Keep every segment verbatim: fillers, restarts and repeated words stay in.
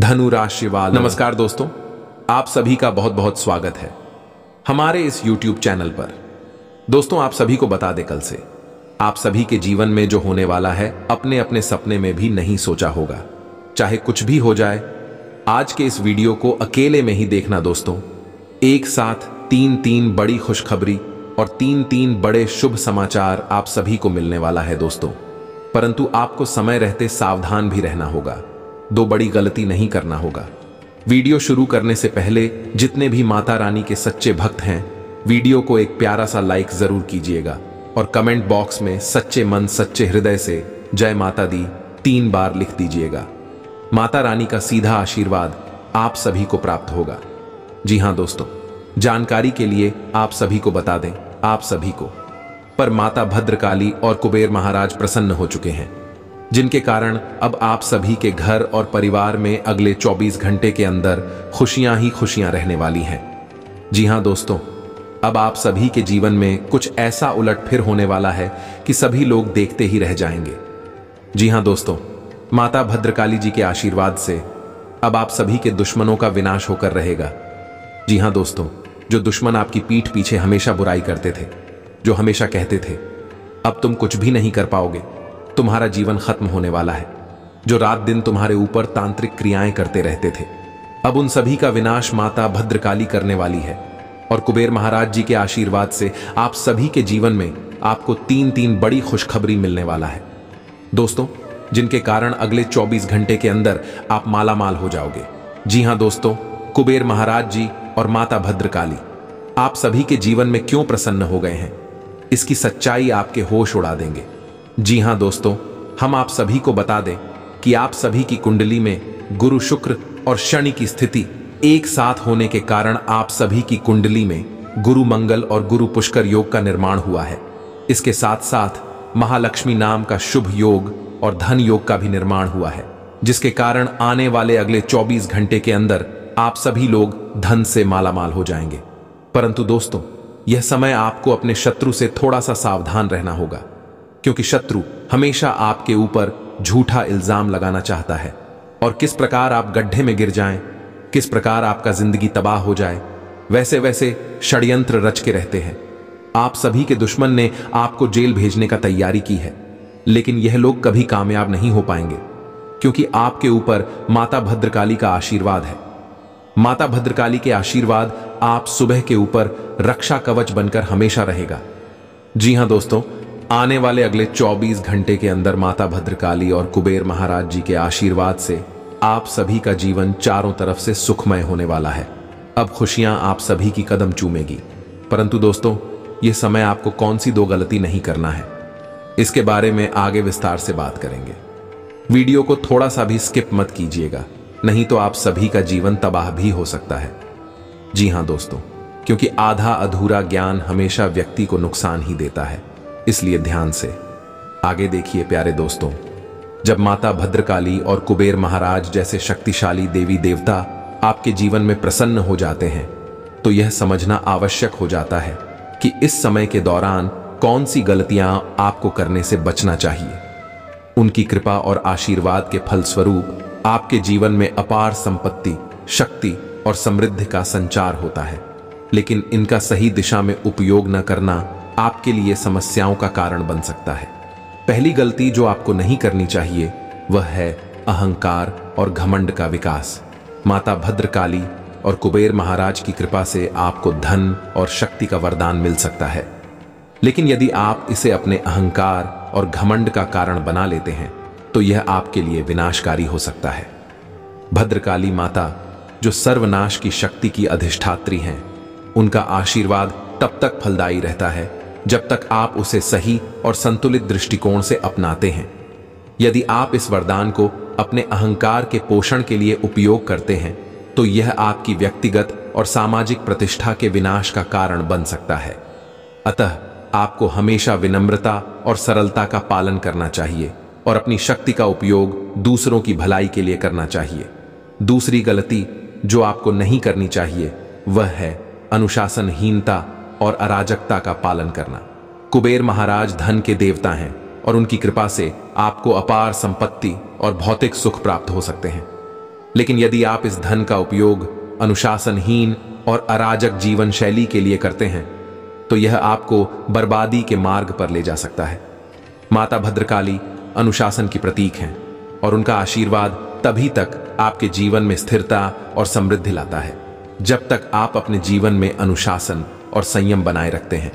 धनु राशि वाले नमस्कार दोस्तों, आप सभी का बहुत बहुत स्वागत है हमारे इस यूट्यूब चैनल पर। दोस्तों, आप सभी को बता दें, कल से आप सभी के जीवन में जो होने वाला है अपने अपने सपने में भी नहीं सोचा होगा। चाहे कुछ भी हो जाए, आज के इस वीडियो को अकेले में ही देखना दोस्तों। एक साथ तीन तीन बड़ी खुशखबरी और तीन तीन बड़े शुभ समाचार आप सभी को मिलने वाला है दोस्तों। परंतु आपको समय रहते सावधान भी रहना होगा, दो बड़ी गलती नहीं करना होगा। वीडियो शुरू करने से पहले जितने भी माता रानी के सच्चे भक्त हैं, वीडियो को एक प्यारा सा लाइक जरूर कीजिएगा और कमेंट बॉक्स में सच्चे मन सच्चे हृदय से जय माता दी तीन बार लिख दीजिएगा। माता रानी का सीधा आशीर्वाद आप सभी को प्राप्त होगा। जी हां दोस्तों, जानकारी के लिए आप सभी को बता दें, आप सभी को पर माता भद्रकाली और कुबेर महाराज प्रसन्न हो चुके हैं, जिनके कारण अब आप सभी के घर और परिवार में अगले चौबीस घंटे के अंदर खुशियां ही खुशियां रहने वाली हैं। जी हां दोस्तों, अब आप सभी के जीवन में कुछ ऐसा उलटफेर होने वाला है कि सभी लोग देखते ही रह जाएंगे। जी हां दोस्तों, माता भद्रकाली जी के आशीर्वाद से अब आप सभी के दुश्मनों का विनाश होकर रहेगा। जी हां दोस्तों, जो दुश्मन आपकी पीठ पीछे हमेशा बुराई करते थे, जो हमेशा कहते थे अब तुम कुछ भी नहीं कर पाओगे, तुम्हारा जीवन खत्म होने वाला है, जो रात दिन तुम्हारे ऊपर तांत्रिक क्रियाएं करते रहते थे, अब उन सभी का विनाश माता भद्रकाली करने वाली है। और कुबेर महाराज जी के आशीर्वाद से आप सभी के जीवन में आपको तीन तीन बड़ी खुशखबरी मिलने वाला है दोस्तों, जिनके कारण अगले चौबीस घंटे के अंदर आप मालामाल हो जाओगे। जी हां दोस्तों, कुबेर महाराज जी और माता भद्रकाली आप सभी के जीवन में क्यों प्रसन्न हो गए हैं, इसकी सच्चाई आपके होश उड़ा देंगे। जी हां दोस्तों, हम आप सभी को बता दें कि आप सभी की कुंडली में गुरु शुक्र और शनि की स्थिति एक साथ होने के कारण आप सभी की कुंडली में गुरु मंगल और गुरु पुष्कर योग का निर्माण हुआ है। इसके साथ साथ महालक्ष्मी नाम का शुभ योग और धन योग का भी निर्माण हुआ है, जिसके कारण आने वाले अगले चौबीस घंटे के अंदर आप सभी लोग धन से मालामाल हो जाएंगे। परंतु दोस्तों, यह समय आपको अपने शत्रु से थोड़ा सा सावधान रहना होगा, क्योंकि शत्रु हमेशा आपके ऊपर झूठा इल्जाम लगाना चाहता है और किस प्रकार आप गड्ढे में गिर जाएं, किस प्रकार आपका जिंदगी तबाह हो जाए, वैसे वैसे षड्यंत्र रच के रहते हैं। आप सभी के दुश्मन ने आपको जेल भेजने का तैयारी की है, लेकिन यह लोग कभी कामयाब नहीं हो पाएंगे, क्योंकि आपके ऊपर माता भद्रकाली का आशीर्वाद है। माता भद्रकाली के आशीर्वाद आप सुबह के ऊपर रक्षा कवच बनकर हमेशा रहेगा। जी हां दोस्तों, आने वाले अगले चौबीस घंटे के अंदर माता भद्रकाली और कुबेर महाराज जी के आशीर्वाद से आप सभी का जीवन चारों तरफ से सुखमय होने वाला है। अब खुशियां आप सभी की कदम चूमेगी। परंतु दोस्तों, यह समय आपको कौन सी दो गलती नहीं करना है, इसके बारे में आगे विस्तार से बात करेंगे। वीडियो को थोड़ा सा भी स्किप मत कीजिएगा, नहीं तो आप सभी का जीवन तबाह भी हो सकता है। जी हां दोस्तों, क्योंकि आधा अधूरा ज्ञान हमेशा व्यक्ति को नुकसान ही देता है, इसलिए ध्यान से आगे देखिए प्यारे दोस्तों। जब माता भद्रकाली और कुबेर महाराज जैसे शक्तिशाली देवी देवता आपके जीवन में प्रसन्न हो जाते हैं, तो यह समझना आवश्यक हो जाता है कि इस समय के दौरान कौन सी गलतियां आपको करने से बचना चाहिए। उनकी कृपा और आशीर्वाद के फलस्वरूप आपके जीवन में अपार संपत्ति, शक्ति और समृद्धि का संचार होता है, लेकिन इनका सही दिशा में उपयोग न करना आपके लिए समस्याओं का कारण बन सकता है। पहली गलती जो आपको नहीं करनी चाहिए वह है अहंकार और घमंड का विकास। माता भद्रकाली और कुबेर महाराज की कृपा से आपको धन और शक्ति का वरदान मिल सकता है, लेकिन यदि आप इसे अपने अहंकार और घमंड का कारण बना लेते हैं तो यह आपके लिए विनाशकारी हो सकता है। भद्रकाली माता जो सर्वनाश की शक्ति की अधिष्ठात्री हैं, उनका आशीर्वाद तब तक फलदायी रहता है जब तक आप उसे सही और संतुलित दृष्टिकोण से अपनाते हैं। यदि आप इस वरदान को अपने अहंकार के पोषण के लिए उपयोग करते हैं तो यह आपकी व्यक्तिगत और सामाजिक प्रतिष्ठा के विनाश का कारण बन सकता है। अतः आपको हमेशा विनम्रता और सरलता का पालन करना चाहिए और अपनी शक्ति का उपयोग दूसरों की भलाई के लिए करना चाहिए। दूसरी गलती जो आपको नहीं करनी चाहिए वह है अनुशासनहीनता और अराजकता का पालन करना। कुबेर महाराज धन के देवता हैं और उनकी कृपा से आपको अपार संपत्ति और भौतिक सुख प्राप्त हो सकते हैं। लेकिन यदि आप इस धन का उपयोग अनुशासनहीन और अराजक जीवन शैली के लिए करते हैं तो यह आपको बर्बादी के मार्ग पर ले जा सकता है। माता भद्रकाली अनुशासन की प्रतीक हैं और उनका आशीर्वाद तभी तक आपके जीवन में स्थिरता और समृद्धि लाता है जब तक आप अपने जीवन में अनुशासन और संयम बनाए रखते हैं।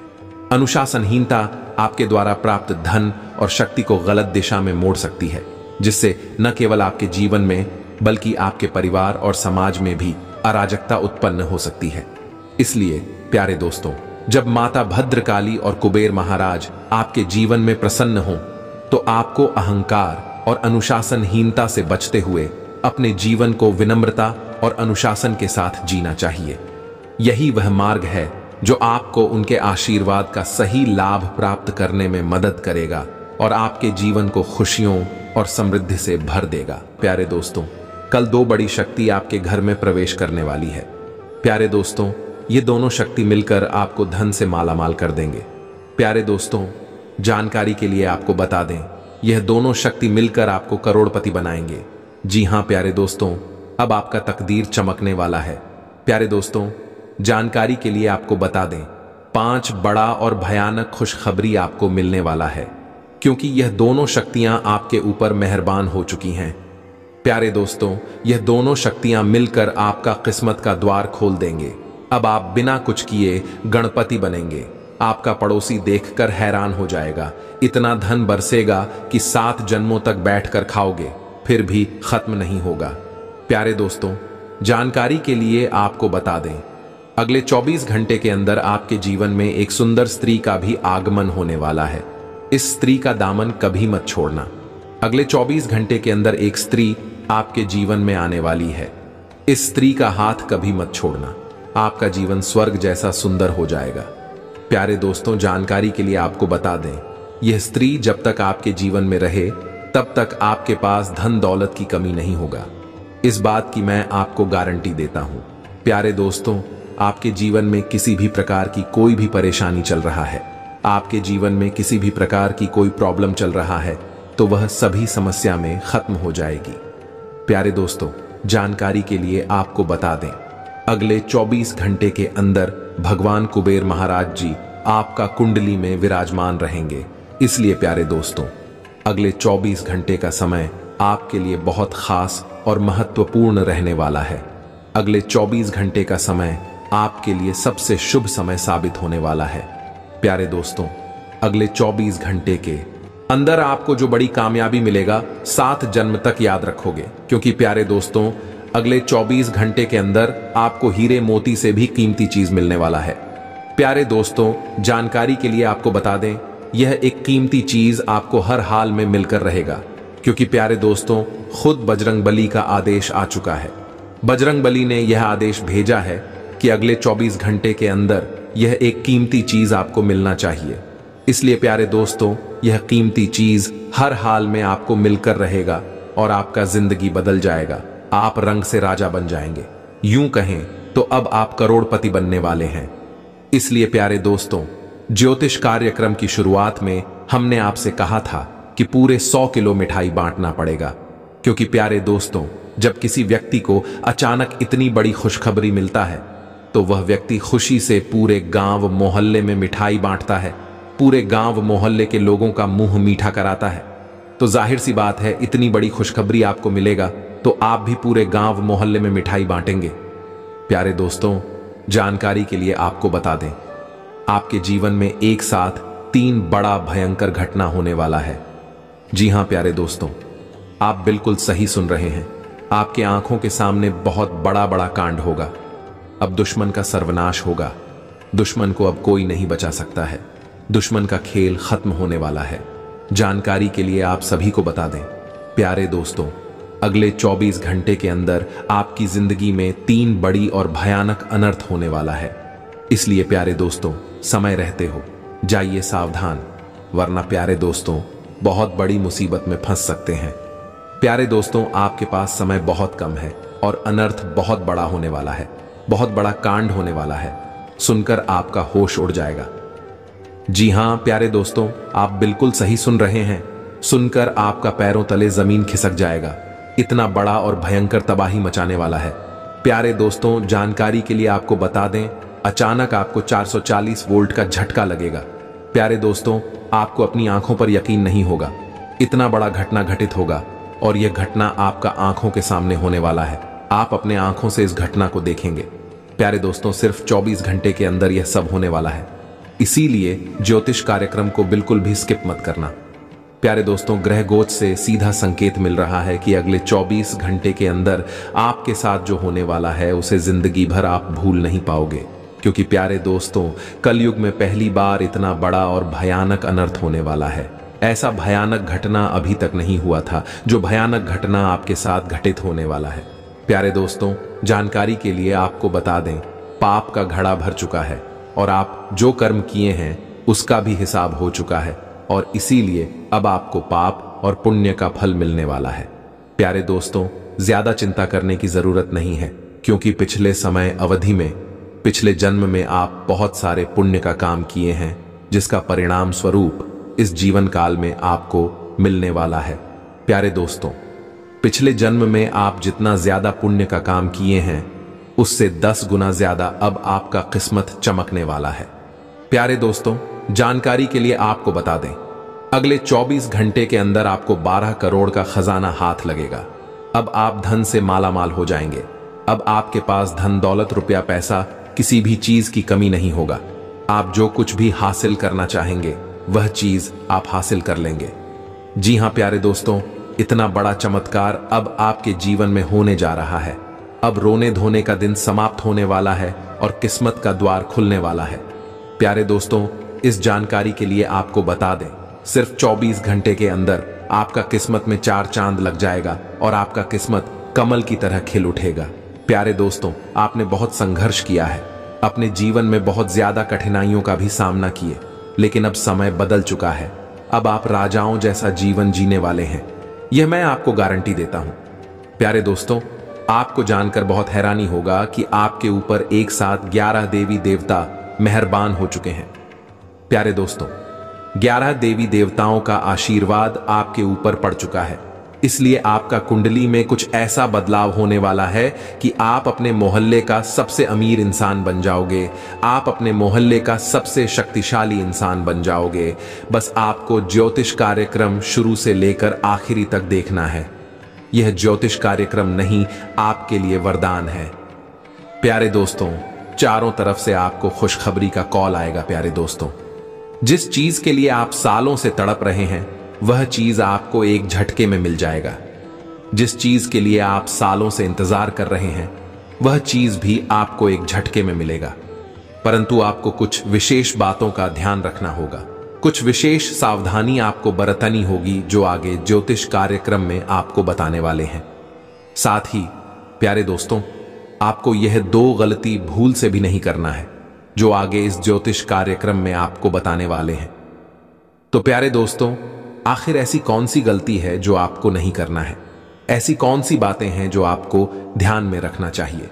अनुशासनहीनता आपके द्वारा प्राप्त धन और शक्ति को गलत दिशा में मोड़ सकती है, जिससे न केवल आपके जीवन में बल्कि आपके परिवार और समाज में भी अराजकता उत्पन्न हो सकती है। इसलिए प्यारे दोस्तों, जब माता भद्रकाली और कुबेर महाराज आपके जीवन में प्रसन्न हों तो आपको अहंकार और अनुशासनहीनता से बचते हुए अपने जीवन को विनम्रता और अनुशासन के साथ जीना चाहिए। यही वह मार्ग है जो आपको उनके आशीर्वाद का सही लाभ प्राप्त करने में मदद करेगा और आपके जीवन को खुशियों और समृद्धि से भर देगा। प्यारे दोस्तों, कल दो बड़ी शक्ति आपके घर में प्रवेश करने वाली है। प्यारे दोस्तों, ये दोनों शक्ति मिलकर आपको धन से मालामाल कर देंगे। प्यारे दोस्तों, जानकारी के लिए आपको बता दें, यह दोनों शक्ति मिलकर आपको करोड़पति बनाएंगे। जी हां प्यारे दोस्तों, अब आपका तकदीर चमकने वाला है। प्यारे दोस्तों, जानकारी के लिए आपको बता दें, पांच बड़ा और भयानक खुशखबरी आपको मिलने वाला है, क्योंकि यह दोनों शक्तियां आपके ऊपर मेहरबान हो चुकी हैं। प्यारे दोस्तों, यह दोनों शक्तियां मिलकर आपका किस्मत का द्वार खोल देंगे। अब आप बिना कुछ किए गणपति बनेंगे। आपका पड़ोसी देखकर हैरान हो जाएगा। इतना धन बरसेगा कि सात जन्मों तक बैठकर खाओगे, फिर भी खत्म नहीं होगा। प्यारे दोस्तों, जानकारी के लिए आपको बता दें, अगले चौबीस घंटे के अंदर आपके जीवन में एक सुंदर स्त्री का भी आगमन होने वाला है। इस स्त्री का दामन कभी मत छोड़ना। अगले चौबीस घंटे के अंदर एक स्त्री आपके जीवन में आने वाली है। इस स्त्री का हाथ कभी मत छोड़ना। आपका जीवन स्वर्ग जैसा सुंदर हो जाएगा। प्यारे दोस्तों, जानकारी के लिए आपको बता दें, यह स्त्री जब तक आपके जीवन में रहे तब तक आपके पास धन दौलत की कमी नहीं होगा। इस बात की मैं आपको गारंटी देता हूं। प्यारे दोस्तों, आपके जीवन में किसी भी प्रकार की कोई भी परेशानी चल रहा है, आपके जीवन में किसी भी प्रकार की कोई प्रॉब्लम चल रहा है, तो वह सभी समस्या में खत्म हो जाएगी। प्यारे दोस्तों, जानकारी के लिए आपको बता दें, अगले चौबीस घंटे के अंदर भगवान कुबेर महाराज जी आपका कुंडली में विराजमान रहेंगे। इसलिए प्यारे दोस्तों, अगले चौबीस घंटे का समय आपके लिए बहुत खास और महत्वपूर्ण रहने वाला है। अगले चौबीस घंटे का समय आपके लिए सबसे शुभ समय साबित होने वाला है। प्यारे दोस्तों, अगले चौबीस घंटे के अंदर आपको जो बड़ी कामयाबी मिलेगा, सात जन्म तक याद रखोगे। क्योंकि प्यारे दोस्तों, अगले चौबीस घंटे के अंदर आपको हीरे मोती से भी कीमती चीज मिलने वाला है। प्यारे दोस्तों, जानकारी के लिए आपको बता दें, यह एक कीमती चीज आपको हर हाल में मिलकर रहेगा। क्योंकि प्यारे दोस्तों, खुद बजरंगबली का आदेश आ चुका है। बजरंगबली ने यह आदेश भेजा है कि अगले चौबीस घंटे के अंदर यह एक कीमती चीज आपको मिलना चाहिए। इसलिए प्यारे दोस्तों, यह कीमती चीज हर हाल में आपको मिलकर रहेगा और आपका जिंदगी बदल जाएगा। आप रंग से राजा बन जाएंगे। यूं कहें तो अब आप करोड़पति बनने वाले हैं। इसलिए प्यारे दोस्तों, ज्योतिष कार्यक्रम की शुरुआत में हमने आपसे कहा था कि पूरे सौ किलो मिठाई बांटना पड़ेगा। क्योंकि प्यारे दोस्तों, जब किसी व्यक्ति को अचानक इतनी बड़ी खुशखबरी मिलता है तो वह व्यक्ति खुशी से पूरे गांव मोहल्ले में मिठाई बांटता है, पूरे गांव मोहल्ले के लोगों का मुंह मीठा कराता है। तो जाहिर सी बात है, इतनी बड़ी खुशखबरी आपको मिलेगा तो आप भी पूरे गांव मोहल्ले में मिठाई बांटेंगे। प्यारे दोस्तों, जानकारी के लिए आपको बता दें, आपके जीवन में एक साथ तीन बड़ा भयंकर घटना होने वाला है। जी हां प्यारे दोस्तों, आप बिल्कुल सही सुन रहे हैं। आपके आंखों के सामने बहुत बड़ा बड़ा कांड होगा। अब दुश्मन का सर्वनाश होगा। दुश्मन को अब कोई नहीं बचा सकता है। दुश्मन का खेल खत्म होने वाला है। जानकारी के लिए आप सभी को बता दें, प्यारे दोस्तों, अगले चौबीस घंटे के अंदर आपकी जिंदगी में तीन बड़ी और भयानक अनर्थ होने वाला है। इसलिए प्यारे दोस्तों, समय रहते हो जाइए सावधान, वरना प्यारे दोस्तों बहुत बड़ी मुसीबत में फंस सकते हैं। प्यारे दोस्तों, आपके पास समय बहुत कम है और अनर्थ बहुत बड़ा होने वाला है। बहुत बड़ा कांड होने वाला है। सुनकर आपका होश उड़ जाएगा। जी हां प्यारे दोस्तों, आप बिल्कुल सही सुन रहे हैं। सुनकर आपका पैरों तले जमीन खिसक जाएगा। इतना बड़ा और भयंकर तबाही मचाने वाला है। प्यारे दोस्तों, जानकारी के लिए आपको बता दें, अचानक आपको चार सौ चालीस वोल्ट का झटका लगेगा। प्यारे दोस्तों, आपको अपनी आंखों पर यकीन नहीं होगा, इतना बड़ा घटना घटित होगा और यह घटना आपका आंखों के सामने होने वाला है। आप अपने आंखों से इस घटना को देखेंगे। प्यारे दोस्तों, सिर्फ चौबीस घंटे के अंदर यह सब होने वाला है, इसीलिए ज्योतिष कार्यक्रम को बिल्कुल भी स्किप मत करना। प्यारे दोस्तों, ग्रह गोच से सीधा संकेत मिल रहा है कि अगले चौबीस घंटे के अंदर आपके साथ जो होने वाला है उसे जिंदगी भर आप भूल नहीं पाओगे, क्योंकि प्यारे दोस्तों, कलयुग में पहली बार इतना बड़ा और भयानक अनर्थ होने वाला है। ऐसा भयानक घटना अभी तक नहीं हुआ था, जो भयानक घटना आपके साथ घटित होने वाला है। प्यारे दोस्तों, जानकारी के लिए आपको बता दें, पाप का घड़ा भर चुका है और आप जो कर्म किए हैं उसका भी हिसाब हो चुका है और इसीलिए अब आपको पाप और पुण्य का फल मिलने वाला है। प्यारे दोस्तों, ज्यादा चिंता करने की जरूरत नहीं है, क्योंकि पिछले समय अवधि में, पिछले जन्म में आप बहुत सारे पुण्य का काम किए हैं, जिसका परिणाम स्वरूप इस जीवन काल में आपको मिलने वाला है। प्यारे दोस्तों, पिछले जन्म में आप जितना ज्यादा पुण्य का काम किए हैं उससे दस गुना ज्यादा अब आपका किस्मत चमकने वाला है। प्यारे दोस्तों, जानकारी के लिए आपको बता दें, अगले चौबीस घंटे के अंदर आपको बारह करोड़ का खजाना हाथ लगेगा। अब आप धन से माला माल हो जाएंगे। अब आपके पास धन दौलत रुपया पैसा किसी भी चीज की कमी नहीं होगा। आप जो कुछ भी हासिल करना चाहेंगे वह चीज आप हासिल कर लेंगे। जी हां प्यारे दोस्तों, इतना बड़ा चमत्कार अब आपके जीवन में होने जा रहा है। अब रोने धोने का दिन समाप्त होने वाला है और किस्मत का द्वार खुलने वाला है। प्यारे दोस्तों, इस जानकारी के लिए आपको बता दें, सिर्फ चौबीस घंटे के अंदर आपका किस्मत में चार चांद लग जाएगा और आपका किस्मत कमल की तरह खिल उठेगा। प्यारे दोस्तों, आपने बहुत संघर्ष किया है, अपने जीवन में बहुत ज्यादा कठिनाइयों का भी सामना किए, लेकिन अब समय बदल चुका है। अब आप राजाओं जैसा जीवन जीने वाले हैं, यह मैं आपको गारंटी देता हूं। प्यारे दोस्तों, आपको जानकर बहुत हैरानी होगा कि आपके ऊपर एक साथ ग्यारह देवी देवता मेहरबान हो चुके हैं। प्यारे दोस्तों, ग्यारह देवी देवताओं का आशीर्वाद आपके ऊपर पड़ चुका है, इसलिए आपका कुंडली में कुछ ऐसा बदलाव होने वाला है कि आप अपने मोहल्ले का सबसे अमीर इंसान बन जाओगे। आप अपने मोहल्ले का सबसे शक्तिशाली इंसान बन जाओगे। बस आपको ज्योतिष कार्यक्रम शुरू से लेकर आखिरी तक देखना है। यह ज्योतिष कार्यक्रम नहीं, आपके लिए वरदान है। प्यारे दोस्तों, चारों तरफ से आपको खुशखबरी का कॉल आएगा। प्यारे दोस्तों, जिस चीज के लिए आप सालों से तड़प रहे हैं वह चीज आपको एक झटके में मिल जाएगा। जिस चीज के लिए आप सालों से इंतजार कर रहे हैं वह चीज भी आपको एक झटके में मिलेगा, परंतु आपको कुछ विशेष बातों का ध्यान रखना होगा। कुछ विशेष सावधानी आपको बरतनी होगी, जो आगे ज्योतिष कार्यक्रम में आपको बताने वाले हैं। साथ ही प्यारे दोस्तों, आपको यह दो गलती भूल से भी नहीं करना है, जो आगे इस ज्योतिष कार्यक्रम में आपको बताने वाले हैं। तो प्यारे दोस्तों, आखिर ऐसी कौन सी गलती है जो आपको नहीं करना है? ऐसी कौन सी बातें हैं जो आपको ध्यान में रखना चाहिए?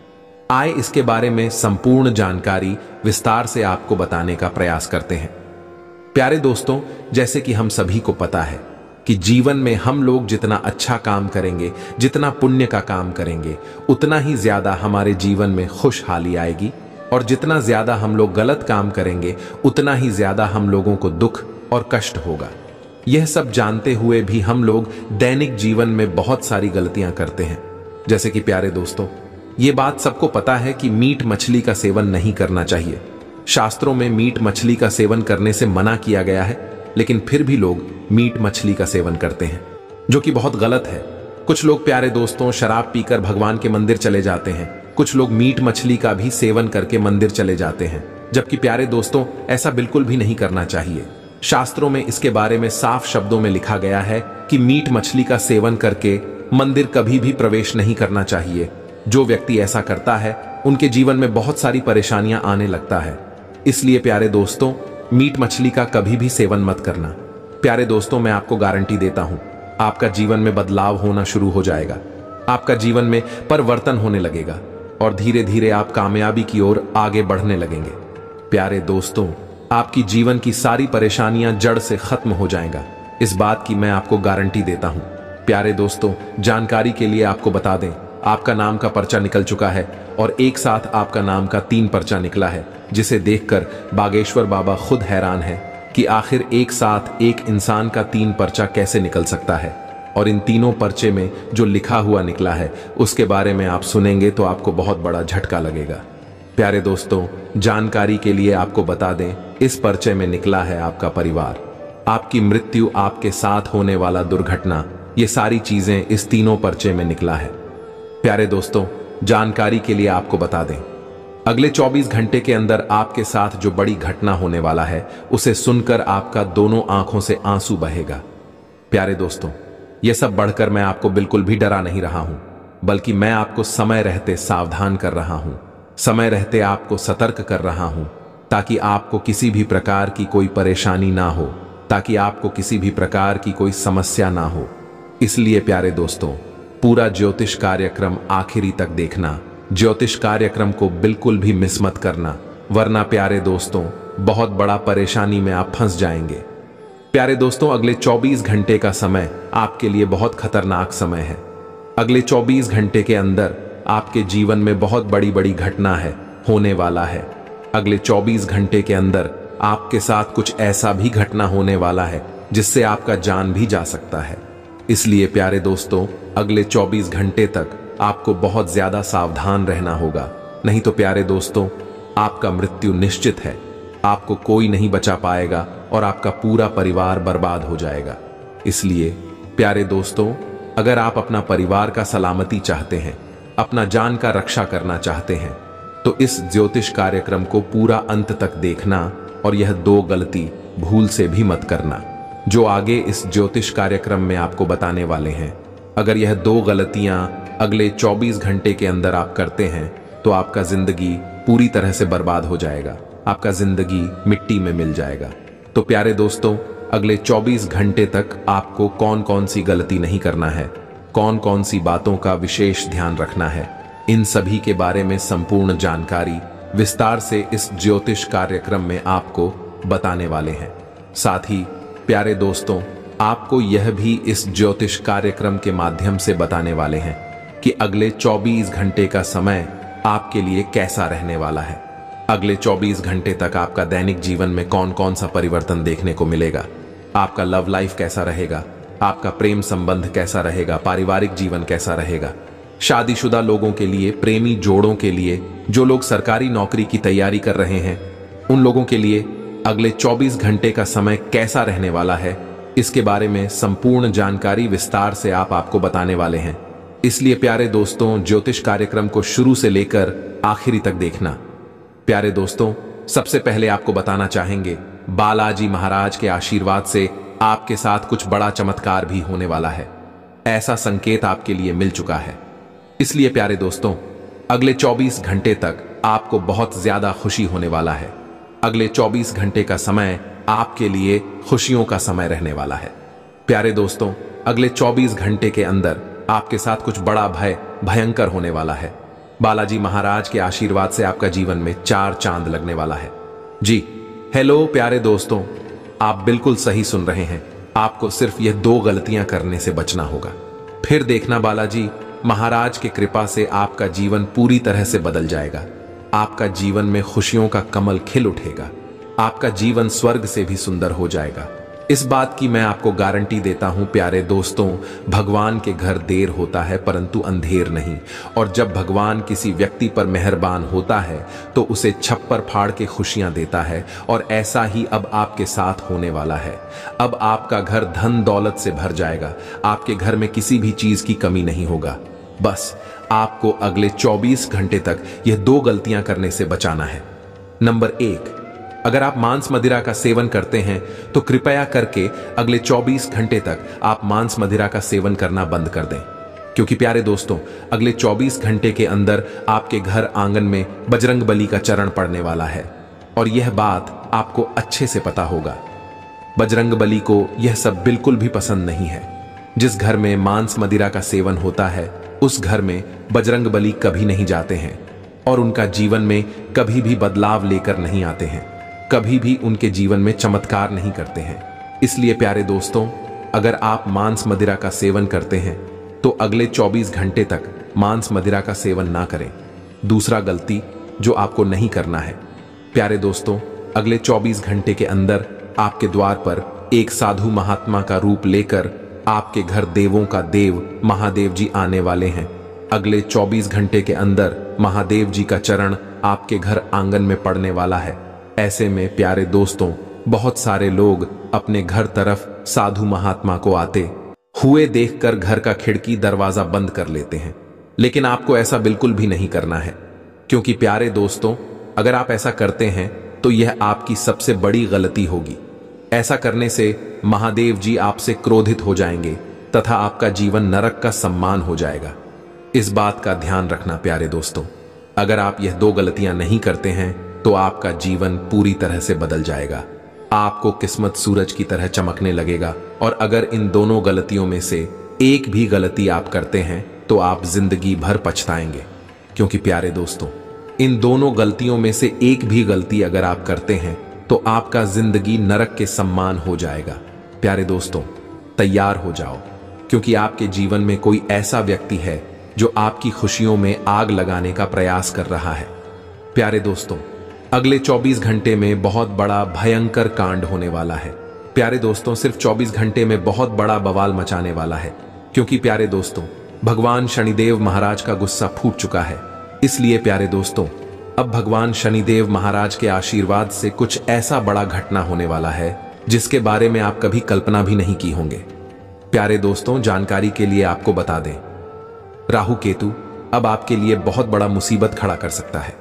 आए इसके बारे में संपूर्ण जानकारी विस्तार से आपको बताने का प्रयास करते हैं। प्यारे दोस्तों, जैसे कि हम सभी को पता है कि जीवन में हम लोग जितना अच्छा काम करेंगे, जितना पुण्य का काम करेंगे, उतना ही ज्यादा हमारे जीवन में खुशहाली आएगी, और जितना ज्यादा हम लोग गलत काम करेंगे उतना ही ज्यादा हम लोगों को दुख और कष्ट होगा। यह सब जानते हुए भी हम लोग दैनिक जीवन में बहुत सारी गलतियां करते हैं। जैसे कि प्यारे दोस्तों, ये बात सबको पता है कि मीट मछली का सेवन नहीं करना चाहिए। शास्त्रों में मीट मछली का सेवन करने से मना किया गया है, लेकिन फिर भी लोग मीट मछली का सेवन करते हैं, जो कि बहुत गलत है। कुछ लोग प्यारे दोस्तों शराब पीकर भगवान के मंदिर चले जाते हैं। कुछ लोग मीट मछली का भी सेवन करके मंदिर चले जाते हैं, जबकि प्यारे दोस्तों ऐसा बिल्कुल भी नहीं करना चाहिए। शास्त्रों में इसके बारे में साफ शब्दों में लिखा गया है कि मीट मछली का सेवन करके मंदिर कभी भी प्रवेश नहीं करना चाहिए। जो व्यक्ति ऐसा करता है उनके जीवन में बहुत सारी परेशानियां आने लगता है। इसलिए प्यारे दोस्तों, मीट मछली का कभी भी सेवन मत करना। प्यारे दोस्तों, मैं आपको गारंटी देता हूं, आपका जीवन में बदलाव होना शुरू हो जाएगा। आपका जीवन में परिवर्तन होने लगेगा और धीरे धीरे आप कामयाबी की ओर आगे बढ़ने लगेंगे। प्यारे दोस्तों, आपकी जीवन की सारी परेशानियां जड़ से खत्म हो जाएगा। इस बात की मैं आपको गारंटी देता हूं। प्यारे दोस्तों, जानकारी के लिए आपको बता दें, आपका नाम का पर्चा निकल चुका है और एक साथ आपका नाम का तीन पर्चा निकला है, जिसे देखकर बागेश्वर बाबा खुद हैरान है कि आखिर एक साथ एक इंसान का तीन पर्चा कैसे निकल सकता है। और इन तीनों पर्चे में जो लिखा हुआ निकला है उसके बारे में आप सुनेंगे तो आपको बहुत बड़ा झटका लगेगा। प्यारे दोस्तों, जानकारी के लिए आपको बता दें, इस पर्चे में निकला है आपका परिवार, आपकी मृत्यु, आपके साथ होने वाला दुर्घटना, ये सारी चीजें इस तीनों पर्चे में निकला है। प्यारे दोस्तों, जानकारी के लिए आपको बता दें, अगले चौबीस घंटे के अंदर आपके साथ जो बड़ी घटना होने वाला है उसे सुनकर आपका दोनों आंखों से आंसू बहेगा। प्यारे दोस्तों, यह सब बढ़कर मैं आपको बिल्कुल भी डरा नहीं रहा हूं, बल्कि मैं आपको समय रहते सावधान कर रहा हूं, समय रहते आपको सतर्क कर रहा हूं, ताकि आपको किसी भी प्रकार की कोई परेशानी ना हो, ताकि आपको किसी भी प्रकार की कोई समस्या ना हो। इसलिए प्यारे दोस्तों, पूरा ज्योतिष कार्यक्रम आखिरी तक देखना, ज्योतिष कार्यक्रम को बिल्कुल भी मिस मत करना, वरना प्यारे दोस्तों बहुत बड़ा परेशानी में आप फंस जाएंगे। प्यारे दोस्तों, अगले चौबीस घंटे का समय आपके लिए बहुत खतरनाक समय है। अगले चौबीस घंटे के अंदर आपके जीवन में बहुत बड़ी बड़ी घटना है, होने वाला है। अगले चौबीस घंटे के अंदर आपके साथ कुछ ऐसा भी घटना होने वाला है जिससे आपका जान भी जा सकता है। इसलिए प्यारे दोस्तों, अगले चौबीस घंटे तक आपको बहुत ज्यादा सावधान रहना होगा, नहीं तो प्यारे दोस्तों आपका मृत्यु निश्चित है, आपको कोई नहीं बचा पाएगा और आपका पूरा परिवार बर्बाद हो जाएगा। इसलिए प्यारे दोस्तों, अगर आप अपना परिवार का सलामती चाहते हैं, अपना जान का रक्षा करना चाहते हैं, तो इस ज्योतिष कार्यक्रम को पूरा अंत तक देखना और यह दो गलती भूल से भी मत करना जो आगे इस ज्योतिष कार्यक्रम में आपको बताने वाले हैं। अगर यह दो गलतियां अगले चौबीस घंटे के अंदर आप करते हैं तो आपका जिंदगी पूरी तरह से बर्बाद हो जाएगा, आपका जिंदगी मिट्टी में मिल जाएगा। तो प्यारे दोस्तों, अगले चौबीस घंटे तक आपको कौन कौन सी गलती नहीं करना है, कौन कौन सी बातों का विशेष ध्यान रखना है, इन सभी के बारे में संपूर्ण जानकारी विस्तार से इस ज्योतिष कार्यक्रम में आपको बताने वाले हैं। साथ ही प्यारे दोस्तों, आपको यह भी इस ज्योतिष कार्यक्रम के माध्यम से बताने वाले हैं कि अगले चौबीस घंटे का समय आपके लिए कैसा रहने वाला है। अगले चौबीस घंटे तक आपका दैनिक जीवन में कौन कौन सा परिवर्तन देखने को मिलेगा, आपका लव लाइफ कैसा रहेगा, आपका प्रेम संबंध कैसा रहेगा, पारिवारिक जीवन कैसा रहेगा, शादीशुदा लोगों के लिए, प्रेमी जोड़ों के लिए, जो लोग सरकारी नौकरी की तैयारी कर रहे हैं, उन लोगों के लिए अगले चौबीस घंटे का समय कैसा रहने वाला है, इसके बारे में संपूर्ण जानकारी विस्तार से आप आपको बताने वाले हैं। इसलिए प्यारे दोस्तों, ज्योतिष कार्यक्रम को शुरू से लेकर आखिरी तक देखना। प्यारे दोस्तों, सबसे पहले आपको बताना चाहेंगे, बालाजी महाराज के आशीर्वाद से आपके साथ कुछ बड़ा चमत्कार भी होने वाला है, ऐसा संकेत आपके लिए मिल चुका है। इसलिए प्यारे दोस्तों, अगले चौबीस घंटे तक आपको बहुत ज्यादा खुशी होने वाला है। अगले चौबीस घंटे का समय आपके लिए खुशियों का समय रहने वाला है। प्यारे दोस्तों, अगले चौबीस घंटे के अंदर आपके साथ कुछ बड़ा भय भयंकर होने वाला है। बालाजी महाराज के आशीर्वाद से आपका जीवन में चार चांद लगने वाला है। जी हेलो प्यारे दोस्तों, आप बिल्कुल सही सुन रहे हैं। आपको सिर्फ यह दो गलतियां करने से बचना होगा, फिर देखना बालाजी महाराज की कृपा से आपका जीवन पूरी तरह से बदल जाएगा। आपका जीवन में खुशियों का कमल खिल उठेगा, आपका जीवन स्वर्ग से भी सुंदर हो जाएगा। इस बात की मैं आपको गारंटी देता हूं प्यारे दोस्तों, भगवान के घर देर होता है परंतु अंधेर नहीं। और जब भगवान किसी व्यक्ति पर मेहरबान होता है तो उसे छप्पर फाड़ के खुशियां देता है, और ऐसा ही अब आपके साथ होने वाला है। अब आपका घर धन दौलत से भर जाएगा, आपके घर में किसी भी चीज की कमी नहीं होगा। बस आपको अगले चौबीस घंटे तक यह दो गलतियां करने से बचाना है। नंबर एक, अगर आप मांस मदिरा का सेवन करते हैं तो कृपया करके अगले चौबीस घंटे तक आप मांस मदिरा का सेवन करना बंद कर दें, क्योंकि प्यारे दोस्तों अगले चौबीस घंटे के अंदर आपके घर आंगन में बजरंग बली का चरण पड़ने वाला है, और यह बात आपको अच्छे से पता होगा। बजरंग बली को यह सब बिल्कुल भी पसंद नहीं है। जिस घर में मांस मदिरा का सेवन होता है उस घर में बजरंग बली कभी नहीं जाते हैं और उनका जीवन में कभी भी बदलाव लेकर नहीं आते हैं, कभी भी उनके जीवन में चमत्कार नहीं करते हैं। इसलिए प्यारे दोस्तों, अगर आप मांस मदिरा का सेवन करते हैं तो अगले चौबीस घंटे तक मांस मदिरा का सेवन ना करें। दूसरा गलती जो आपको नहीं करना है, प्यारे दोस्तों, अगले चौबीस घंटे के अंदर आपके द्वार पर एक साधु महात्मा का रूप लेकर आपके घर देवों का देव महादेव जी आने वाले हैं। अगले चौबीस घंटे के अंदर महादेव जी का चरण आपके घर आंगन में पड़ने वाला है। ऐसे में प्यारे दोस्तों, बहुत सारे लोग अपने घर तरफ साधु महात्मा को आते हुए देखकर घर का खिड़की दरवाजा बंद कर लेते हैं, लेकिन आपको ऐसा बिल्कुल भी नहीं करना है, क्योंकि प्यारे दोस्तों, अगर आप ऐसा करते हैं तो यह आपकी सबसे बड़ी गलती होगी। ऐसा करने से महादेव जी आपसे क्रोधित हो जाएंगे तथा आपका जीवन नरक का सम्मान हो जाएगा। इस बात का ध्यान रखना प्यारे दोस्तों। अगर आप यह दो गलतियां नहीं करते हैं तो आपका जीवन पूरी तरह से बदल जाएगा। आपको किस्मत सूरज की तरह चमकने लगेगा। और अगर इन दोनों गलतियों में से एक भी गलती आप करते हैं तो आप जिंदगी भर पछताएंगे, क्योंकि प्यारे दोस्तों, इन दोनों गलतियों में से एक भी गलती अगर आप करते हैं तो आपका जिंदगी नरक के सम्मान हो जाएगा। प्यारे दोस्तों, तैयार हो जाओ, क्योंकि आपके जीवन में कोई ऐसा व्यक्ति है जो आपकी खुशियों में आग लगाने का प्रयास कर रहा है। प्यारे दोस्तों, अगले चौबीस घंटे में बहुत बड़ा भयंकर कांड होने वाला है। प्यारे दोस्तों, सिर्फ चौबीस घंटे में बहुत बड़ा बवाल मचाने वाला है, क्योंकि प्यारे दोस्तों, भगवान शनिदेव महाराज का गुस्सा फूट चुका है। इसलिए प्यारे दोस्तों, अब भगवान शनिदेव महाराज के आशीर्वाद से कुछ ऐसा बड़ा घटना होने वाला है जिसके बारे में आप कभी कल्पना भी नहीं की होंगे। प्यारे दोस्तों, जानकारी के लिए आपको बता दें, राहु केतु अब आपके लिए बहुत बड़ा मुसीबत खड़ा कर सकता है।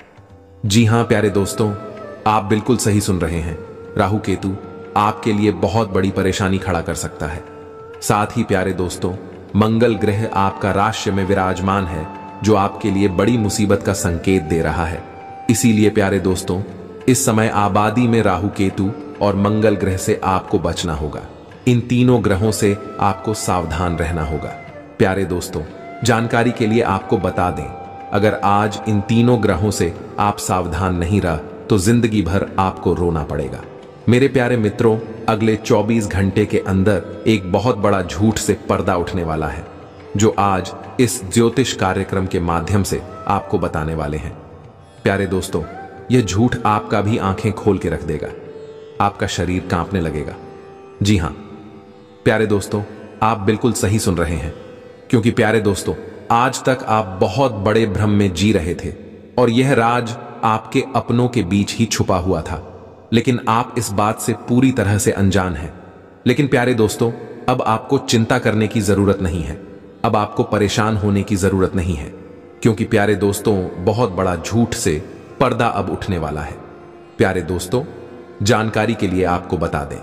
जी हां प्यारे दोस्तों, आप बिल्कुल सही सुन रहे हैं। राहु केतु आपके लिए बहुत बड़ी परेशानी खड़ा कर सकता है। साथ ही प्यारे दोस्तों, मंगल ग्रह आपका राशि में विराजमान है, जो आपके लिए बड़ी मुसीबत का संकेत दे रहा है। इसीलिए प्यारे दोस्तों, इस समय आबादी में राहु केतु और मंगल ग्रह से आपको बचना होगा। इन तीनों ग्रहों से आपको सावधान रहना होगा। प्यारे दोस्तों, जानकारी के लिए आपको बता दें, अगर आज इन तीनों ग्रहों से आप सावधान नहीं रहा तो जिंदगी भर आपको रोना पड़ेगा। मेरे प्यारे मित्रों, अगले चौबीस घंटे के अंदर एक बहुत बड़ा झूठ से पर्दा उठने वाला है, जो आज इस ज्योतिष कार्यक्रम के माध्यम से आपको बताने वाले हैं। प्यारे दोस्तों, यह झूठ आपका भी आंखें खोल के रख देगा, आपका शरीर कांपने लगेगा। जी हां प्यारे दोस्तों, आप बिल्कुल सही सुन रहे हैं, क्योंकि प्यारे दोस्तों, आज तक आप बहुत बड़े भ्रम में जी रहे थे और यह राज आपके अपनों के बीच ही छुपा हुआ था, लेकिन आप इस बात से पूरी तरह से अनजान हैं। लेकिन प्यारे दोस्तों, अब आपको चिंता करने की जरूरत नहीं है, अब आपको परेशान होने की जरूरत नहीं है, क्योंकि प्यारे दोस्तों, बहुत बड़ा झूठ से पर्दा अब उठने वाला है। प्यारे दोस्तों, जानकारी के लिए आपको बता दें,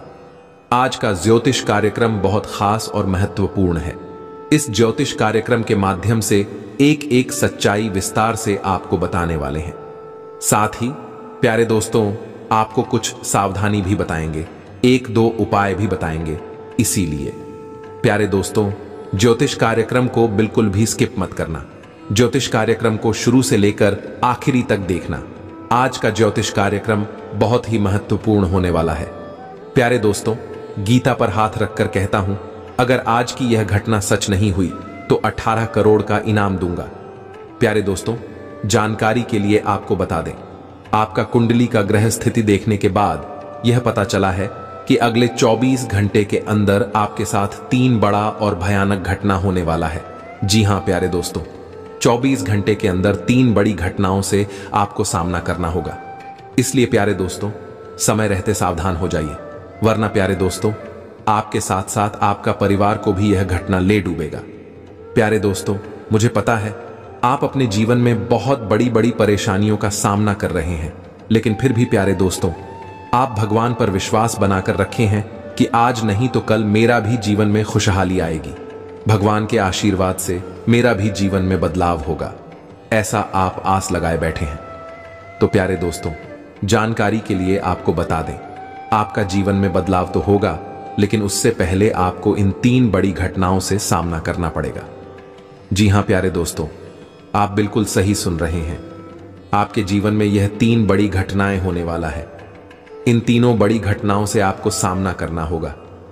आज का ज्योतिष कार्यक्रम बहुत खास और महत्वपूर्ण है। इस ज्योतिष कार्यक्रम के माध्यम से एक एक सच्चाई विस्तार से आपको बताने वाले हैं। साथ ही प्यारे दोस्तों, आपको कुछ सावधानी भी बताएंगे, एक दो उपाय भी बताएंगे। इसीलिए प्यारे दोस्तों, ज्योतिष कार्यक्रम को बिल्कुल भी स्किप मत करना। ज्योतिष कार्यक्रम को शुरू से लेकर आखिरी तक देखना। आज का ज्योतिष कार्यक्रम बहुत ही महत्वपूर्ण होने वाला है। प्यारे दोस्तों, गीता पर हाथ रखकर कहता हूं, अगर आज की यह घटना सच नहीं हुई तो अठारह करोड़ का इनाम दूंगा। प्यारे दोस्तों, जानकारी के लिए आपको बता दें, आपका कुंडली का ग्रह स्थिति देखने के बाद यह पता चला है कि अगले चौबीस घंटे के अंदर आपके साथ तीन बड़ा और भयानक घटना होने वाला है। जी हां प्यारे दोस्तों, चौबीस घंटे के अंदर तीन बड़ी घटनाओं से आपको सामना करना होगा। इसलिए प्यारे दोस्तों, समय रहते सावधान हो जाइए, वरना प्यारे दोस्तों, आपके साथ साथ आपका परिवार को भी यह घटना ले डूबेगा। प्यारे दोस्तों, मुझे पता है आप अपने जीवन में बहुत बड़ी बड़ी परेशानियों का सामना कर रहे हैं, लेकिन फिर भी प्यारे दोस्तों, आप भगवान पर विश्वास बनाकर रखे हैं कि आज नहीं तो कल मेरा भी जीवन में खुशहाली आएगी, भगवान के आशीर्वाद से मेरा भी जीवन में बदलाव होगा, ऐसा आप आस लगाए बैठे हैं। तो प्यारे दोस्तों, जानकारी के लिए आपको बता दें, आपका जीवन में बदलाव तो होगा, लेकिन उससे पहले आपको इन तीन बड़ी घटनाओं से सामना करना पड़ेगा। जी हां प्यारे दोस्तों, आप बिल्कुल सही सुन रहे हैं, आपके जीवन में यह तीन बड़ी घटनाएं होने वाला है। इन तीनों बड़ी घटनाओं से आपको सामना करना होगा।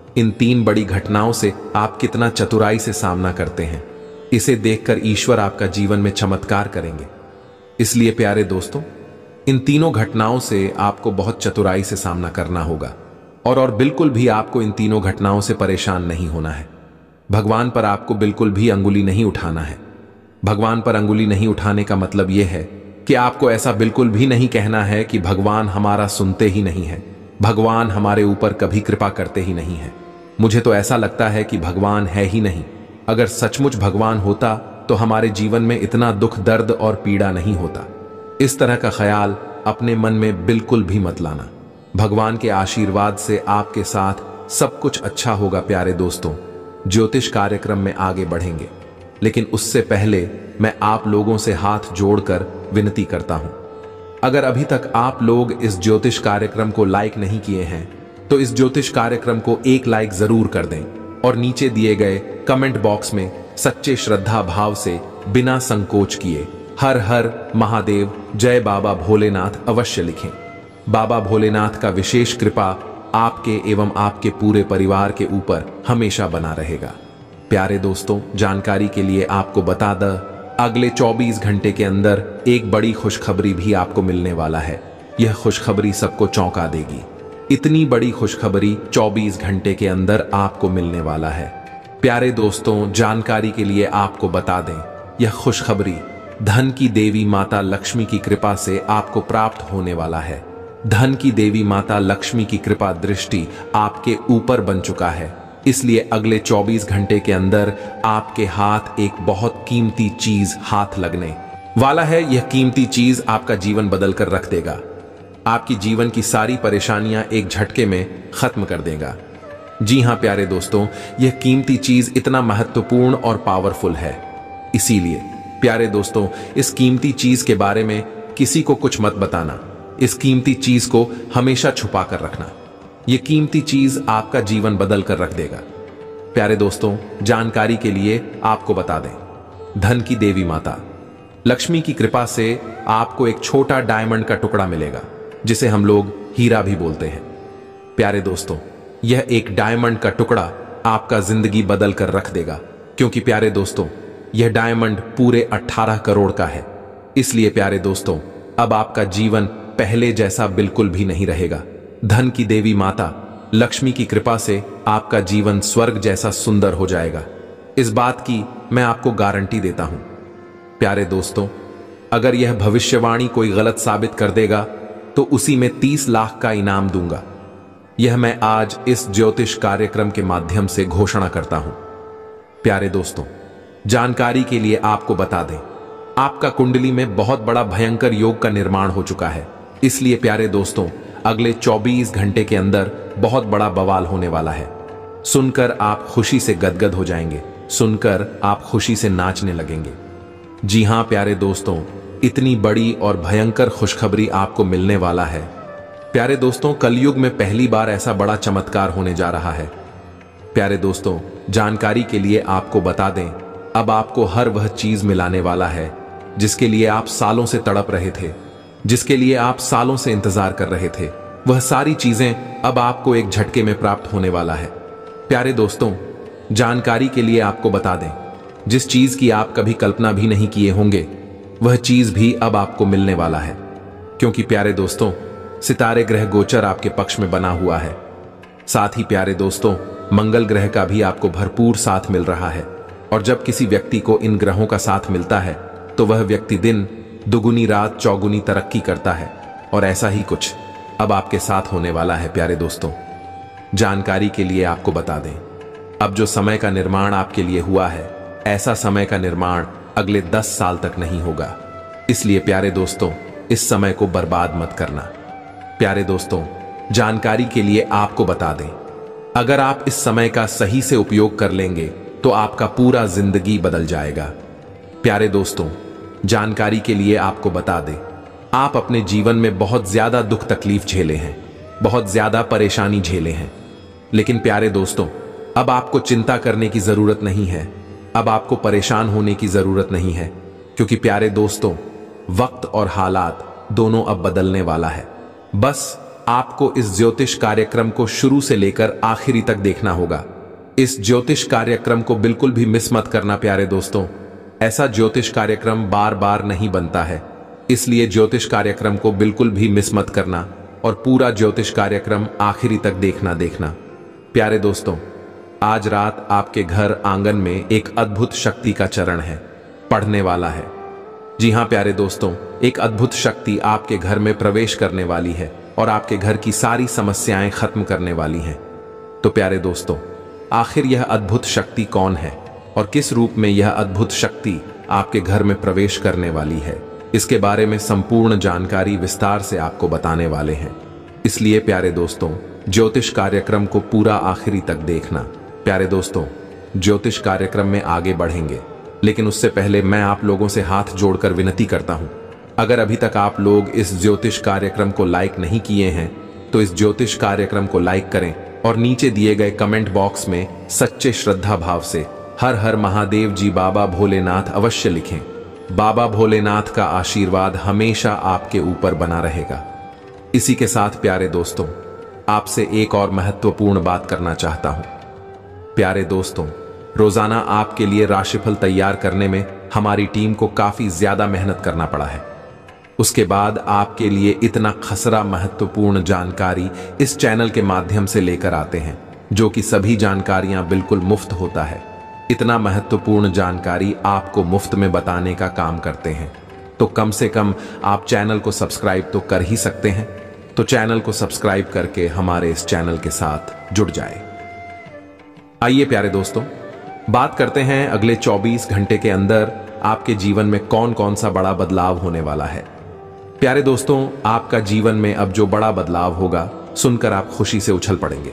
इन तीन बड़ी घटनाओं से आप कितना चतुराई से सामना करते हैं, इसे देखकर ईश्वर आपका जीवन में चमत्कार करेंगे। इसलिए प्यारे दोस्तों, इन तीनों घटनाओं से आपको बहुत चतुराई से सामना करना होगा और और बिल्कुल भी आपको इन तीनों घटनाओं से परेशान नहीं होना है। भगवान पर आपको बिल्कुल भी अंगुली नहीं उठाना है। भगवान पर अंगुली नहीं उठाने का मतलब यह है कि आपको ऐसा बिल्कुल भी नहीं कहना है कि भगवान हमारा सुनते ही नहीं है, भगवान हमारे ऊपर कभी कृपा करते ही नहीं है। मुझे तो ऐसा लगता है कि भगवान है ही नहीं। अगर सचमुच भगवान होता तो हमारे जीवन में इतना दुख, दर्द और पीड़ा नहीं होता। इस तरह का ख्याल अपने मन में बिल्कुल भी मत लाना। भगवान के आशीर्वाद से आपके साथ सब कुछ अच्छा होगा। प्यारे दोस्तों, ज्योतिष कार्यक्रम में आगे बढ़ेंगे, लेकिन उससे पहले मैं आप लोगों से हाथ जोड़कर विनती करता हूं, अगर अभी तक आप लोग इस ज्योतिष कार्यक्रम को लाइक नहीं किए हैं तो इस ज्योतिष कार्यक्रम को एक लाइक जरूर कर दें और नीचे दिए गए कमेंट बॉक्स में सच्चे श्रद्धा भाव से बिना संकोच किए हर हर महादेव, जय बाबा भोलेनाथ अवश्य लिखें। बाबा भोलेनाथ का विशेष कृपा आपके एवं आपके पूरे परिवार के ऊपर हमेशा बना रहेगा। प्यारे दोस्तों, जानकारी के लिए आपको बता दें, अगले चौबीस घंटे के अंदर एक बड़ी खुशखबरी भी आपको मिलने वाला है। यह खुशखबरी सबको चौंका देगी। इतनी बड़ी खुशखबरी चौबीस घंटे के अंदर आपको मिलने वाला है। प्यारे दोस्तों, जानकारी के लिए आपको बता दें, यह खुशखबरी धन की देवी माता लक्ष्मी की कृपा से आपको प्राप्त होने वाला है। धन की देवी माता लक्ष्मी की कृपा दृष्टि आपके ऊपर बन चुका है, इसलिए अगले चौबीस घंटे के अंदर आपके हाथ एक बहुत कीमती चीज हाथ लगने वाला है। यह कीमती चीज आपका जीवन बदल कर रख देगा। आपकी जीवन की सारी परेशानियां एक झटके में खत्म कर देगा। जी हां प्यारे दोस्तों, यह कीमती चीज इतना महत्वपूर्ण और पावरफुल है। इसीलिए प्यारे दोस्तों, इस कीमती चीज के बारे में किसी को कुछ मत बताना। इस कीमती चीज को हमेशा छुपा कर रखना। यह कीमती चीज आपका जीवन बदल कर रख देगा। प्यारे दोस्तों, जानकारी के लिए आपको बता दें, धन की देवी माता लक्ष्मी की कृपा से आपको एक छोटा डायमंड का टुकड़ा मिलेगा, जिसे हम लोग हीरा भी बोलते हैं। प्यारे दोस्तों, यह एक डायमंड का टुकड़ा आपका जिंदगी बदल कर रख देगा, क्योंकि प्यारे दोस्तों, यह डायमंड पूरे अठारह करोड़ का है। इसलिए प्यारे दोस्तों, अब आपका जीवन पहले जैसा बिल्कुल भी नहीं रहेगा। धन की देवी माता लक्ष्मी की कृपा से आपका जीवन स्वर्ग जैसा सुंदर हो जाएगा। इस बात की मैं आपको गारंटी देता हूं। प्यारे दोस्तों, अगर यह भविष्यवाणी कोई गलत साबित कर देगा तो उसी में तीस लाख का इनाम दूंगा। यह मैं आज इस ज्योतिष कार्यक्रम के माध्यम से घोषणा करता हूं। प्यारे दोस्तों, जानकारी के लिए आपको बता दें, आपका कुंडली में बहुत बड़ा भयंकर योग का निर्माण हो चुका है। इसलिए प्यारे दोस्तों, अगले चौबीस घंटे के अंदर बहुत बड़ा बवाल होने वाला है। सुनकर आप खुशी से गदगद हो जाएंगे, सुनकर आप खुशी से नाचने लगेंगे। जी हां प्यारे दोस्तों, इतनी बड़ी और भयंकर खुशखबरी आपको मिलने वाला है। प्यारे दोस्तों, कलयुग में पहली बार ऐसा बड़ा चमत्कार होने जा रहा है। प्यारे दोस्तों, जानकारी के लिए आपको बता दें, अब आपको हर वह चीज मिलाने वाला है जिसके लिए आप सालों से तड़प रहे थे, जिसके लिए आप सालों से इंतजार कर रहे थे। वह सारी चीजें अब आपको एक झटके में प्राप्त होने वाला है। प्यारे दोस्तों, जानकारी के लिए आपको बता दें, जिस चीज की आप कभी कल्पना भी नहीं किए होंगे, वह चीज भी अब आपको मिलने वाला है। क्योंकि प्यारे दोस्तों, सितारे ग्रह गोचर आपके पक्ष में बना हुआ है। साथ ही प्यारे दोस्तों, मंगल ग्रह का भी आपको भरपूर साथ मिल रहा है। और जब किसी व्यक्ति को इन ग्रहों का साथ मिलता है तो वह व्यक्ति दिन दुगुनी रात चौगुनी तरक्की करता है। और ऐसा ही कुछ अब आपके साथ होने वाला है। प्यारे दोस्तों, जानकारी के लिए आपको बता दें, अब जो समय का निर्माण आपके लिए हुआ है, ऐसा समय का निर्माण अगले दस साल तक नहीं होगा। इसलिए प्यारे दोस्तों, इस समय को बर्बाद मत करना। प्यारे दोस्तों, जानकारी के लिए आपको बता दें, अगर आप इस समय का सही से उपयोग कर लेंगे तो आपका पूरा जिंदगी बदल जाएगा। प्यारे दोस्तों, जानकारी के लिए आपको बता दें, आप अपने जीवन में बहुत ज्यादा दुख तकलीफ झेले हैं, बहुत ज्यादा परेशानी झेले हैं। लेकिन प्यारे दोस्तों, अब आपको चिंता करने की जरूरत नहीं है, अब आपको परेशान होने की जरूरत नहीं है। क्योंकि प्यारे दोस्तों, वक्त और हालात दोनों अब बदलने वाला है। बस आपको इस ज्योतिष कार्यक्रम को शुरू से लेकर आखिरी तक देखना होगा। इस ज्योतिष कार्यक्रम को बिल्कुल भी मिस मत करना प्यारे दोस्तों। ऐसा ज्योतिष कार्यक्रम बार बार नहीं बनता है, इसलिए ज्योतिष कार्यक्रम को बिल्कुल भी मिस मत करना और पूरा ज्योतिष कार्यक्रम आखिरी तक देखना देखना प्यारे दोस्तों। आज रात आपके घर आंगन में एक अद्भुत शक्ति का चरण है, पढ़ने वाला है। जी हां प्यारे दोस्तों, एक अद्भुत शक्ति आपके घर में प्रवेश करने वाली है और आपके घर की सारी समस्याएं खत्म करने वाली हैं। तो प्यारे दोस्तों, आखिर यह अद्भुत शक्ति कौन है और किस रूप में यह अद्भुत शक्ति आपके घर में प्रवेश करने वाली है, इसके बारे में संपूर्ण जानकारी विस्तार से आपको बताने वाले हैं। इसलिए प्यारे दोस्तों, ज्योतिष कार्यक्रम को पूरा आखिरी तक देखना। प्यारे दोस्तों, ज्योतिष कार्यक्रम में आगे बढ़ेंगे, लेकिन उससे पहले मैं आप लोगों से हाथ जोड़कर विनती करता हूं, अगर अभी तक आप लोग इस ज्योतिष कार्यक्रम को लाइक नहीं किए हैं तो इस ज्योतिष कार्यक्रम को लाइक करें और नीचे दिए गए कमेंट बॉक्स में सच्चे श्रद्धा भाव से हर हर महादेव जी बाबा भोलेनाथ अवश्य लिखें। बाबा भोलेनाथ का आशीर्वाद हमेशा आपके ऊपर बना रहेगा। इसी के साथ प्यारे दोस्तों, आपसे एक और महत्वपूर्ण बात करना चाहता हूं। प्यारे दोस्तों, रोजाना आपके लिए राशिफल तैयार करने में हमारी टीम को काफी ज्यादा मेहनत करना पड़ा है। उसके बाद आपके लिए इतना खसरा महत्वपूर्ण जानकारी इस चैनल के माध्यम से लेकर आते हैं, जो कि सभी जानकारियां बिल्कुल मुफ्त होता है। इतना महत्वपूर्ण जानकारी आपको मुफ्त में बताने का काम करते हैं, तो कम से कम आप चैनल को सब्सक्राइब तो कर ही सकते हैं। तो चैनल को सब्सक्राइब करके हमारे इस चैनल के साथ जुड़ जाए। आइए प्यारे दोस्तों, बात करते हैं अगले चौबीस घंटे के अंदर आपके जीवन में कौन कौन सा बड़ा बदलाव होने वाला है। प्यारे दोस्तों, आपका जीवन में अब जो बड़ा बदलाव होगा सुनकर आप खुशी से उछल पड़ेंगे।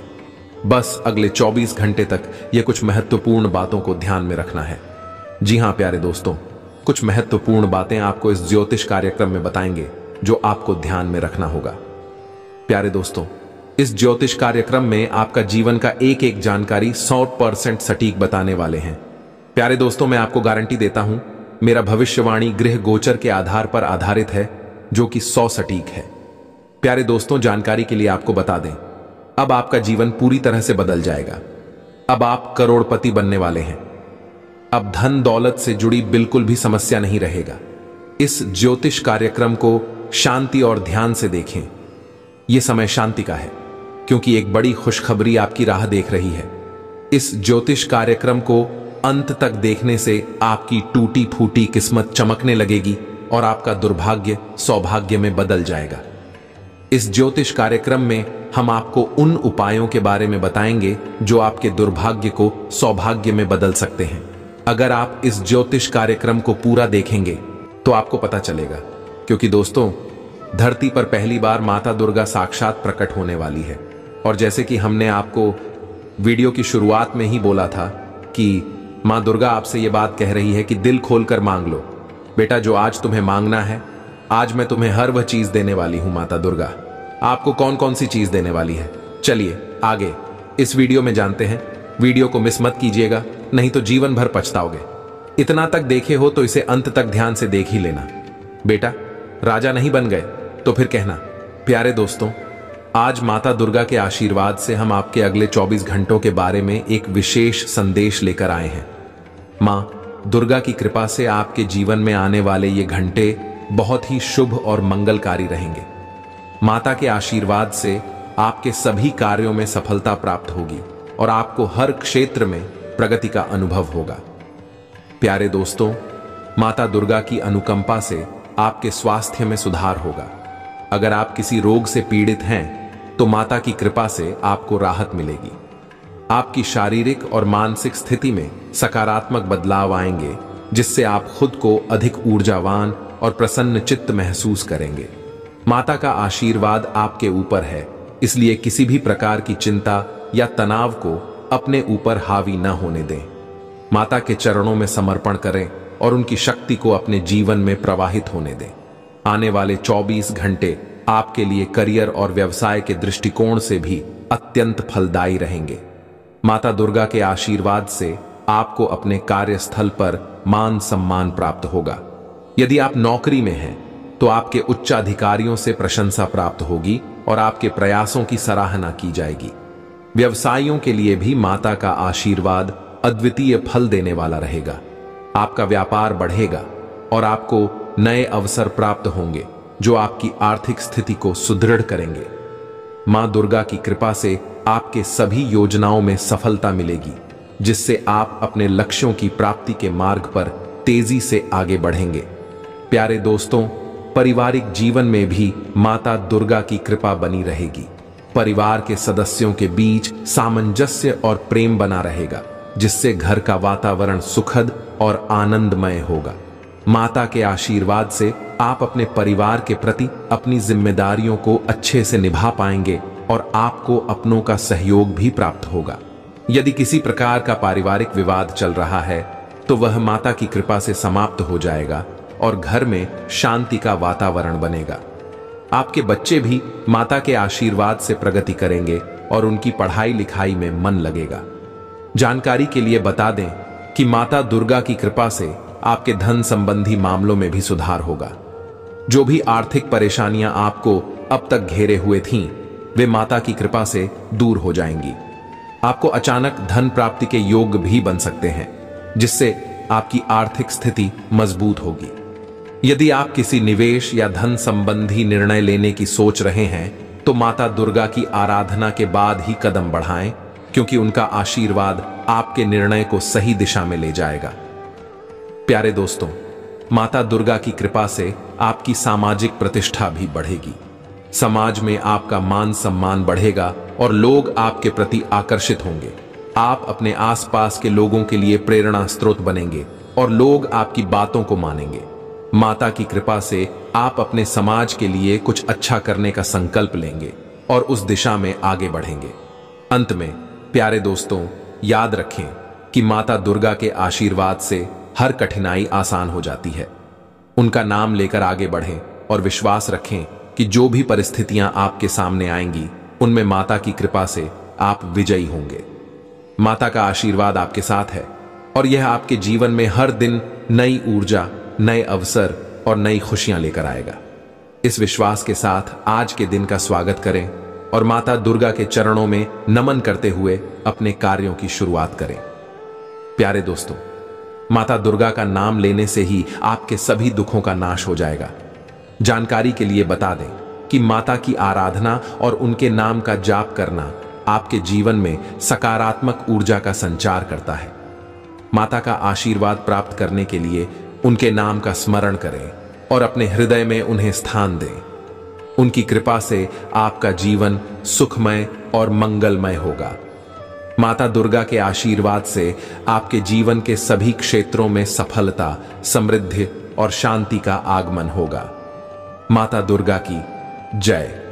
बस अगले चौबीस घंटे तक ये कुछ महत्वपूर्ण बातों को ध्यान में रखना है। जी हां प्यारे दोस्तों, कुछ महत्वपूर्ण बातें आपको इस ज्योतिष कार्यक्रम में बताएंगे जो आपको ध्यान में रखना होगा। प्यारे दोस्तों, इस ज्योतिष कार्यक्रम में आपका जीवन का एक एक जानकारी सौ परसेंट सटीक बताने वाले हैं। प्यारे दोस्तों, मैं आपको गारंटी देता हूं, मेरा भविष्यवाणी गृह गोचर के आधार पर आधारित है, जो कि सौ सटीक है। प्यारे दोस्तों, जानकारी के लिए आपको बता दें, अब आपका जीवन पूरी तरह से बदल जाएगा। अब आप करोड़पति बनने वाले हैं। अब धन दौलत से जुड़ी बिल्कुल भी समस्या नहीं रहेगा। इस ज्योतिष कार्यक्रम को शांति और ध्यान से देखें। यह समय शांति का है, क्योंकि एक बड़ी खुशखबरी आपकी राह देख रही है। इस ज्योतिष कार्यक्रम को अंत तक देखने से आपकी टूटी फूटी किस्मत चमकने लगेगी और आपका दुर्भाग्य सौभाग्य में बदल जाएगा। इस ज्योतिष कार्यक्रम में हम आपको उन उपायों के बारे में बताएंगे जो आपके दुर्भाग्य को सौभाग्य में बदल सकते हैं। अगर आप इस ज्योतिष कार्यक्रम को पूरा देखेंगे तो आपको पता चलेगा, क्योंकि दोस्तों, धरती पर पहली बार माता दुर्गा साक्षात प्रकट होने वाली है। और जैसे कि हमने आपको वीडियो की शुरुआत में ही बोला था कि मां दुर्गा आपसे ये बात कह रही है कि दिल खोलकर मांग लो बेटा, जो आज तुम्हें मांगना है, आज मैं तुम्हें हर वह चीज देने वाली हूं। माता दुर्गा आपको कौन कौन सी चीज देने वाली है, चलिए आगे इस वीडियो में जानते हैं। वीडियो को मिस मत कीजिएगा, नहीं तो जीवन भर पछताओगे। इतना तक देखे हो तो इसे अंत तक ध्यान से देख ही लेना। बेटा, राजा नहीं बन गए तो फिर कहना। प्यारे दोस्तों, आज माता दुर्गा के आशीर्वाद से हम आपके अगले चौबीस घंटों के बारे में एक विशेष संदेश लेकर आए हैं। मां दुर्गा की कृपा से आपके जीवन में आने वाले ये घंटे बहुत ही शुभ और मंगलकारी रहेंगे। माता के आशीर्वाद से आपके सभी कार्यों में सफलता प्राप्त होगी और आपको हर क्षेत्र में प्रगति का अनुभव होगा। प्यारे दोस्तों, माता दुर्गा की अनुकंपा से आपके स्वास्थ्य में सुधार होगा। अगर आप किसी रोग से पीड़ित हैं तो माता की कृपा से आपको राहत मिलेगी। आपकी शारीरिक और मानसिक स्थिति में सकारात्मक बदलाव आएंगे, जिससे आप खुद को अधिक ऊर्जावान और प्रसन्न चित्त महसूस करेंगे। माता का आशीर्वाद आपके ऊपर है, इसलिए किसी भी प्रकार की चिंता या तनाव को अपने ऊपर हावी न होने दें। माता के चरणों में समर्पण करें और उनकी शक्ति को अपने जीवन में प्रवाहित होने दें। आने वाले चौबीस घंटे आपके लिए करियर और व्यवसाय के दृष्टिकोण से भी अत्यंत फलदायी रहेंगे। माता दुर्गा के आशीर्वाद से आपको अपने कार्यस्थल पर मान सम्मान प्राप्त होगा। यदि आप नौकरी में हैं तो आपके उच्चाधिकारियों से प्रशंसा प्राप्त होगी और आपके प्रयासों की सराहना की जाएगी। व्यवसायियों के लिए भी माता का आशीर्वाद अद्वितीय फल देने वाला रहेगा। आपका व्यापार बढ़ेगा और आपको नए अवसर प्राप्त होंगे जो आपकी आर्थिक स्थिति को सुदृढ़ करेंगे। मां दुर्गा की कृपा से आपके सभी योजनाओं में सफलता मिलेगी, जिससे आप अपने लक्ष्यों की प्राप्ति के मार्ग पर तेजी से आगे बढ़ेंगे। प्यारे दोस्तों, पारिवारिक जीवन में भी माता दुर्गा की कृपा बनी रहेगी। परिवार के सदस्यों के बीच सामंजस्य और प्रेम बना रहेगा, जिससे घर का वातावरण सुखद और आनंदमय होगा। माता के आशीर्वाद से आप अपने परिवार के प्रति अपनी जिम्मेदारियों को अच्छे से निभा पाएंगे और आपको अपनों का सहयोग भी प्राप्त होगा। यदि किसी प्रकार का पारिवारिक विवाद चल रहा है तो वह माता की कृपा से समाप्त हो जाएगा और घर में शांति का वातावरण बनेगा। आपके बच्चे भी माता के आशीर्वाद से प्रगति करेंगे और उनकी पढ़ाई लिखाई में मन लगेगा। जानकारी के लिए बता दें कि माता दुर्गा की कृपा से आपके धन संबंधी मामलों में भी सुधार होगा। जो भी आर्थिक परेशानियां आपको अब तक घेरे हुए थीं, वे माता की कृपा से दूर हो जाएंगी। आपको अचानक धन प्राप्ति के योग भी बन सकते हैं, जिससे आपकी आर्थिक स्थिति मजबूत होगी। यदि आप किसी निवेश या धन संबंधी निर्णय लेने की सोच रहे हैं तो माता दुर्गा की आराधना के बाद ही कदम बढ़ाएं, क्योंकि उनका आशीर्वाद आपके निर्णय को सही दिशा में ले जाएगा। प्यारे दोस्तों, माता दुर्गा की कृपा से आपकी सामाजिक प्रतिष्ठा भी बढ़ेगी। समाज में आपका मान सम्मान बढ़ेगा और लोग आपके प्रति आकर्षित होंगे। आप अपने आसपास के लोगों के लिए प्रेरणा स्रोत बनेंगे और लोग आपकी बातों को मानेंगे। माता की कृपा से आप अपने समाज के लिए कुछ अच्छा करने का संकल्प लेंगे और उस दिशा में आगे बढ़ेंगे। अंत में प्यारे दोस्तों, याद रखें कि माता दुर्गा के आशीर्वाद से हर कठिनाई आसान हो जाती है। उनका नाम लेकर आगे बढ़ें और विश्वास रखें कि जो भी परिस्थितियां आपके सामने आएंगी, उनमें माता की कृपा से आप विजयी होंगे। माता का आशीर्वाद आपके साथ है और यह आपके जीवन में हर दिन नई ऊर्जा, नए अवसर और नई खुशियां लेकर आएगा। इस विश्वास के साथ आज के दिन का स्वागत करें और माता दुर्गा के चरणों में नमन करते हुए अपने कार्यों की शुरुआत करें। प्यारे दोस्तों, माता दुर्गा का नाम लेने से ही आपके सभी दुखों का नाश हो जाएगा। जानकारी के लिए बता दें कि माता की आराधना और उनके नाम का जाप करना आपके जीवन में सकारात्मक ऊर्जा का संचार करता है। माता का आशीर्वाद प्राप्त करने के लिए उनके नाम का स्मरण करें और अपने हृदय में उन्हें स्थान दें। उनकी कृपा से आपका जीवन सुखमय और मंगलमय होगा। माता दुर्गा के आशीर्वाद से आपके जीवन के सभी क्षेत्रों में सफलता, समृद्धि और शांति का आगमन होगा। माता दुर्गा की जय।